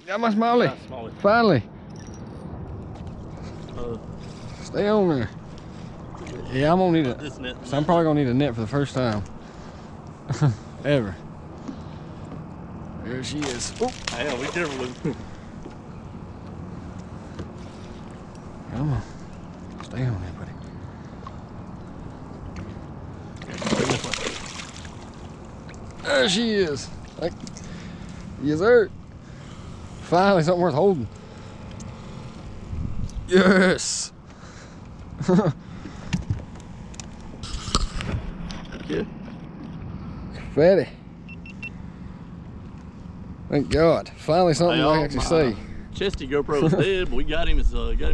Got my smallie. Nice smallie. Finally. Stay on there. Yeah, I'm gonna need it. This net. So I'm probably gonna need a net for the first time ever. There she is. Oh, Hang on, be careful with it. come on. Stay on there, buddy. There she is. Yes, sir. Finally, something worth holding. Yes. Yeah. Fatty. Thank God. Finally something I can actually see. Chesty GoPro is dead, but we got him.